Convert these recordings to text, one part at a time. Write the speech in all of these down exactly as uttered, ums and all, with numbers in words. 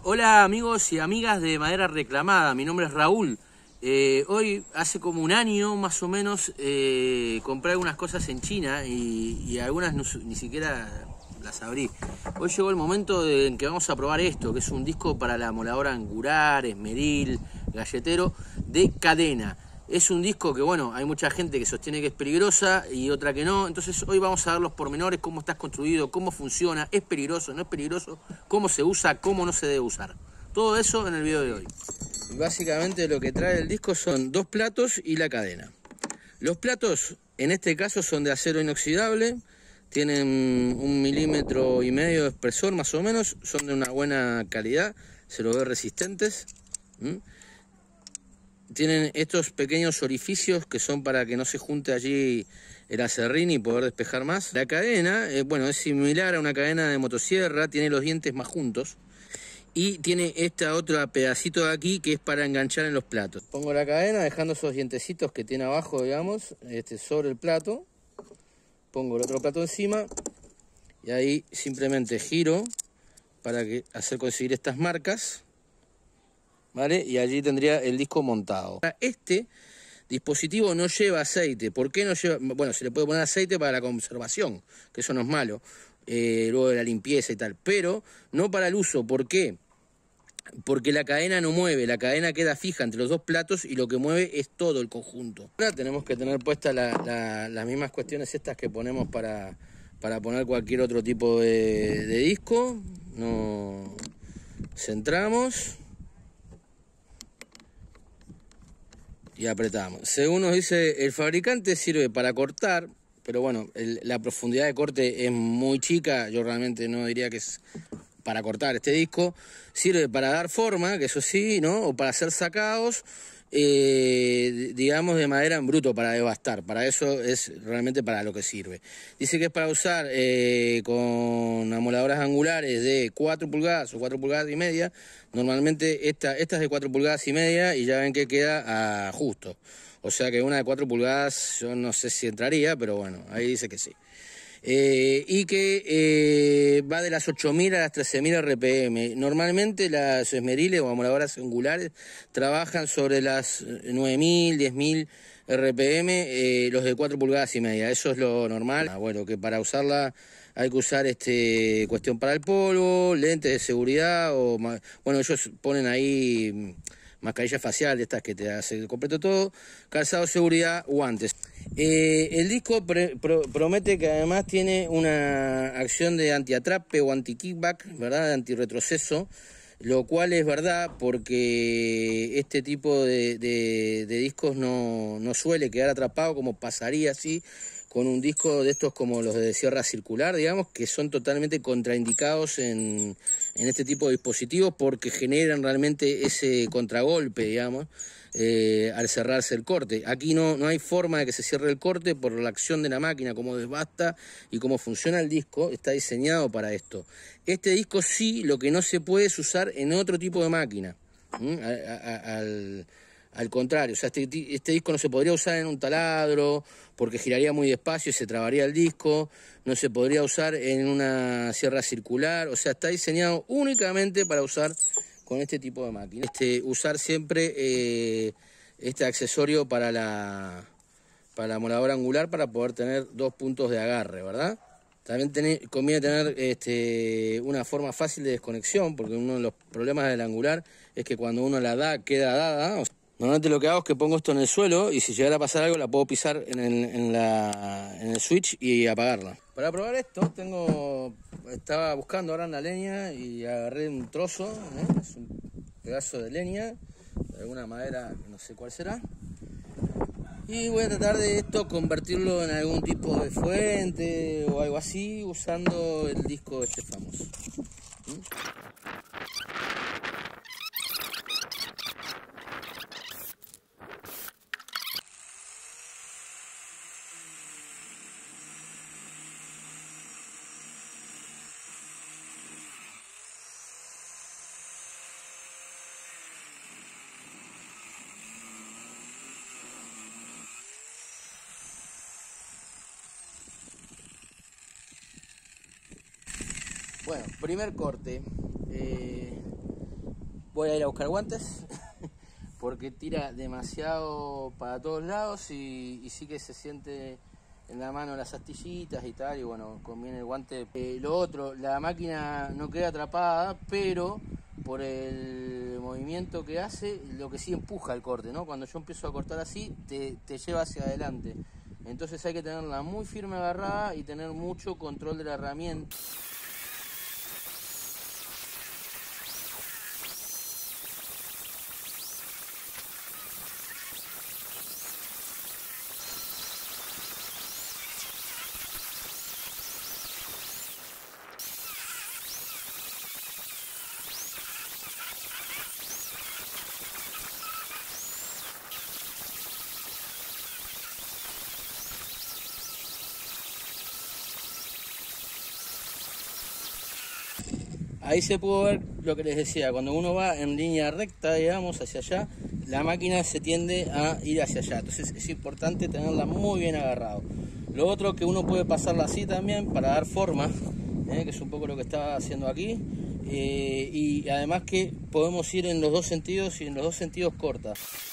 Hola amigos y amigas de Madera Reclamada, mi nombre es Raúl. Eh, hoy, hace como un año más o menos, eh, compré algunas cosas en China y, y algunas no, ni siquiera las abrí. Hoy llegó el momento de, en que vamos a probar esto, que es un disco para la moladora angular, esmeril, galletero, de cadena. Es un disco que, bueno, hay mucha gente que sostiene que es peligrosa y otra que no. Entonces hoy vamos a ver los pormenores, cómo está construido, cómo funciona, es peligroso, no es peligroso, cómo se usa, cómo no se debe usar. Todo eso en el video de hoy. Básicamente lo que trae el disco son dos platos y la cadena. Los platos, en este caso, son de acero inoxidable, tienen un milímetro y medio de espesor más o menos, son de una buena calidad, se los ve resistentes. ¿Mm? Tienen estos pequeños orificios que son para que no se junte allí el aserrín y poder despejar más. La cadena, eh, bueno, es similar a una cadena de motosierra, tiene los dientes más juntos. Y tiene esta otra pedacito de aquí que es para enganchar en los platos. Pongo la cadena dejando esos dientecitos que tiene abajo, digamos, este, sobre el plato. Pongo el otro plato encima y ahí simplemente giro para que, hacer conseguir estas marcas. ¿Vale? Y allí tendría el disco montado. Este dispositivo no lleva aceite. ¿Por qué no lleva? Bueno, se le puede poner aceite para la conservación, que eso no es malo, eh, luego de la limpieza y tal, pero no para el uso. ¿Por qué? Porque la cadena no mueve, la cadena queda fija entre los dos platos y lo que mueve es todo el conjunto. Ahora tenemos que tener puestas la, la, las mismas cuestiones estas que ponemos para, para poner cualquier otro tipo de, de disco. Nos centramos y apretamos. Según nos dice el fabricante, sirve para cortar, pero bueno, el, la profundidad de corte es muy chica. Yo realmente no diría que es para cortar este disco. Sirve para dar forma, que eso sí, ¿no? O para hacer sacados, eh, digamos, de madera en bruto, para devastar. Para eso es realmente para lo que sirve. Dice que es para usar eh, con amoladoras angulares de cuatro pulgadas o cuatro pulgadas y media. Normalmente esta, esta es de cuatro pulgadas y media y ya ven que queda a justo. O sea que una de cuatro pulgadas yo no sé si entraría, pero bueno, ahí dice que sí. Eh, y que eh, va de las ocho mil a las trece mil R P M. Normalmente las esmeriles o amoladoras angulares trabajan sobre las nueve mil, diez mil R P M, eh, los de cuatro pulgadas y media. Eso es lo normal. Ah, bueno, que para usarla hay que usar este cuestión para el polvo, lentes de seguridad o, bueno, ellos ponen ahí mascarilla facial, estas que te hace completo todo, calzado de seguridad, guantes. Eh, el disco pre, pro, promete que además tiene una acción de anti-atrape o anti-kickback, ¿verdad? De anti-retroceso, lo cual es verdad porque este tipo de, de, de discos no, no suele quedar atrapado como pasaría así con un disco de estos como los de sierra circular, digamos, que son totalmente contraindicados en, en este tipo de dispositivos porque generan realmente ese contragolpe, digamos, eh, al cerrarse el corte. Aquí no, no hay forma de que se cierre el corte por la acción de la máquina, cómo desbasta y cómo funciona el disco, está diseñado para esto. Este disco sí, lo que no se puede es usar en otro tipo de máquina, ¿Mm? a, a, al... Al contrario, o sea, este, este disco no se podría usar en un taladro porque giraría muy despacio y se trabaría el disco. No se podría usar en una sierra circular. O sea, está diseñado únicamente para usar con este tipo de máquina. Este, usar siempre eh, este accesorio para la, para la moladora angular para poder tener dos puntos de agarre, ¿verdad? También tener, conviene tener este, una forma fácil de desconexión, porque uno de los problemas del angular es que cuando uno la da, queda dada. O sea, normalmente lo que hago es que pongo esto en el suelo y si llegara a pasar algo la puedo pisar en el, en la, en el switch y apagarla. Para probar esto tengo, estaba buscando ahora una leña y agarré un trozo, ¿eh? Es un pedazo de leña, de alguna madera, no sé cuál será. Y voy a tratar de esto convertirlo en algún tipo de fuente o algo así usando el disco este famoso. ¿Mm? Bueno, primer corte. Eh, voy a ir a buscar guantes porque tira demasiado para todos lados y, y sí que se siente en la mano las astillitas y tal, y bueno, conviene el guante. Eh, lo otro, la máquina no queda atrapada, pero por el movimiento que hace, lo que sí empuja el corte, ¿no? Cuando yo empiezo a cortar así, te, te lleva hacia adelante. Entonces hay que tenerla muy firme agarrada y tener mucho control de la herramienta. Ahí se pudo ver lo que les decía, cuando uno va en línea recta, digamos, hacia allá, la máquina se tiende a ir hacia allá. Entonces es importante tenerla muy bien agarrado. Lo otro que uno puede pasarla así también para dar forma, ¿eh? Que es un poco lo que estaba haciendo aquí. Eh, y además que podemos ir en los dos sentidos y en los dos sentidos corta.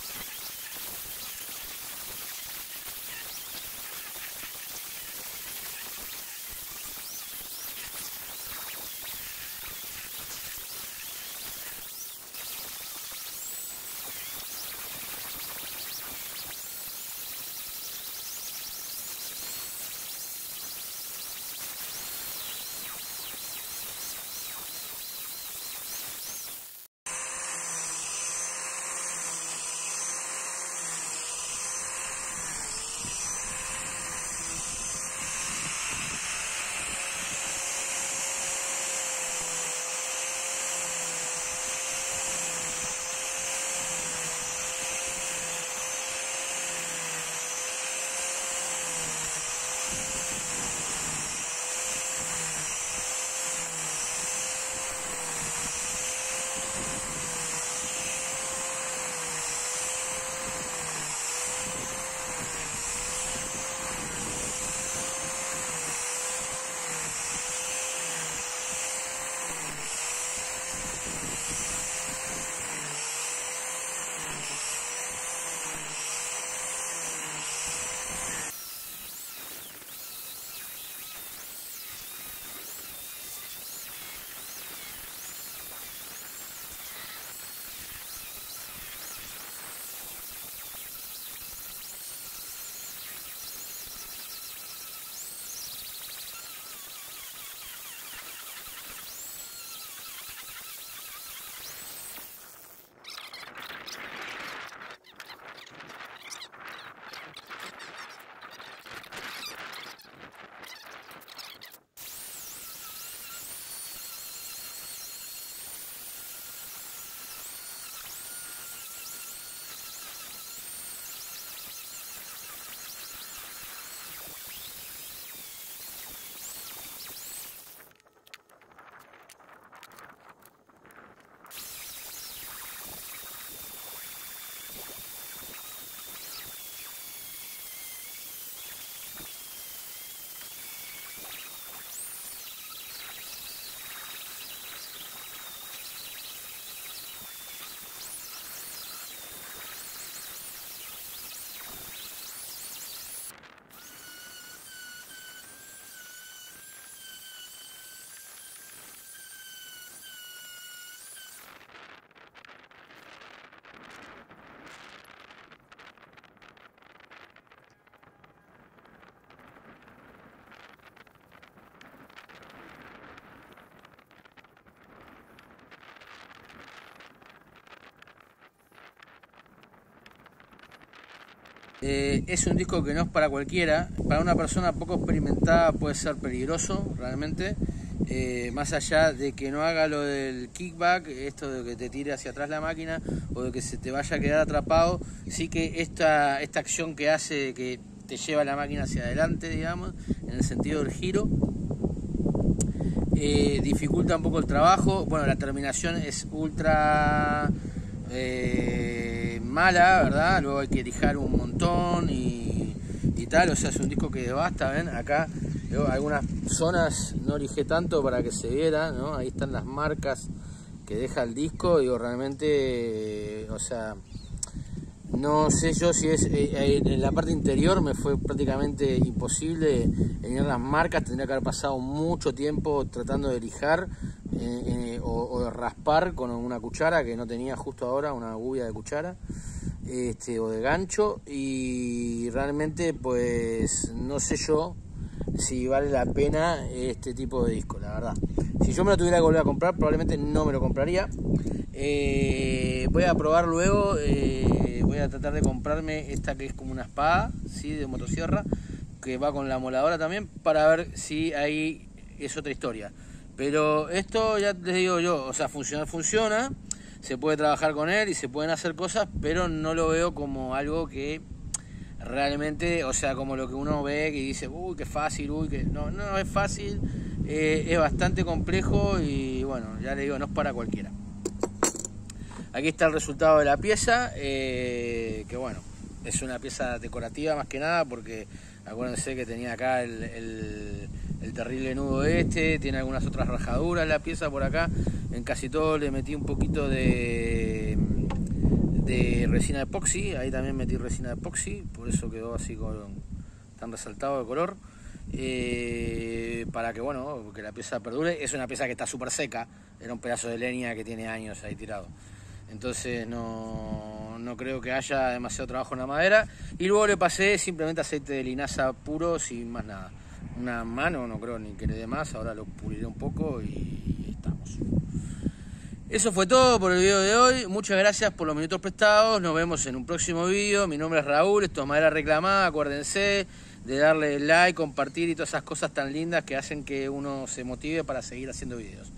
Eh, es un disco que no es para cualquiera. Para una persona poco experimentada puede ser peligroso realmente, eh, más allá de que no haga lo del kickback, esto de que te tire hacia atrás la máquina o de que se te vaya a quedar atrapado. Sí que esta, esta acción que hace, que te lleva la máquina hacia adelante, digamos, en el sentido del giro, eh, dificulta un poco el trabajo. Bueno, la terminación es ultra eh, mala, ¿verdad? Luego hay que lijar un montón y, y tal, o sea, es un disco que devasta. ¿Ven? Acá luego, algunas zonas no lijé tanto para que se viera, ¿no? Ahí están las marcas que deja el disco. Digo, realmente, eh, o sea, no sé yo si es, eh, en la parte interior me fue prácticamente imposible eliminar las marcas, tendría que haber pasado mucho tiempo tratando de lijar eh, eh, o, o de raspar con una cuchara que no tenía justo ahora, una gubia de cuchara. Este, o de gancho, y realmente pues no sé yo si vale la pena este tipo de disco, la verdad. Si yo me lo tuviera que volver a comprar, probablemente no me lo compraría. Eh, voy a probar luego, eh, voy a tratar de comprarme esta que es como una espada, ¿sí? De motosierra, que va con la moladora también, para ver si ahí es otra historia. Pero esto ya les digo yo, o sea, funciona, funciona. Se puede trabajar con él y se pueden hacer cosas, pero no lo veo como algo que realmente, o sea, como lo que uno ve que dice, uy, qué fácil, uy, que no, no es fácil, eh, es bastante complejo y bueno, ya le digo, no es para cualquiera. Aquí está el resultado de la pieza, eh, que bueno, es una pieza decorativa más que nada, porque acuérdense que tenía acá el, el, el terrible nudo este, tiene algunas otras rajaduras la pieza por acá. En casi todo le metí un poquito de, de resina epoxi, ahí también metí resina epoxi, por eso quedó así con, tan resaltado de color, eh, para que bueno, que la pieza perdure. Es una pieza que está súper seca, era un pedazo de leña que tiene años ahí tirado, entonces no, no creo que haya demasiado trabajo en la madera. Y luego le pasé simplemente aceite de linaza puro, sin más nada, una mano, no creo ni que le dé más, ahora lo puliré un poco y estamos. Eso fue todo por el video de hoy. Muchas gracias por los minutos prestados. Nos vemos en un próximo video. Mi nombre es Raúl, esto es Madera Reclamada. Acuérdense de darle like, compartir y todas esas cosas tan lindas que hacen que uno se motive para seguir haciendo videos.